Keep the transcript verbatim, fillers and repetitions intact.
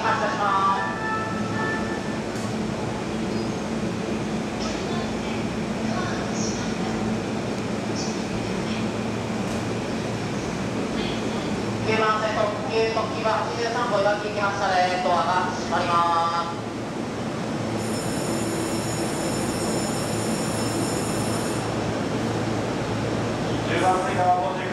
発車します。きゅうばん線特急特急ははちじゅうさんごいわき行き発車でドアが閉まります。 じゅうばん線側ごじゅう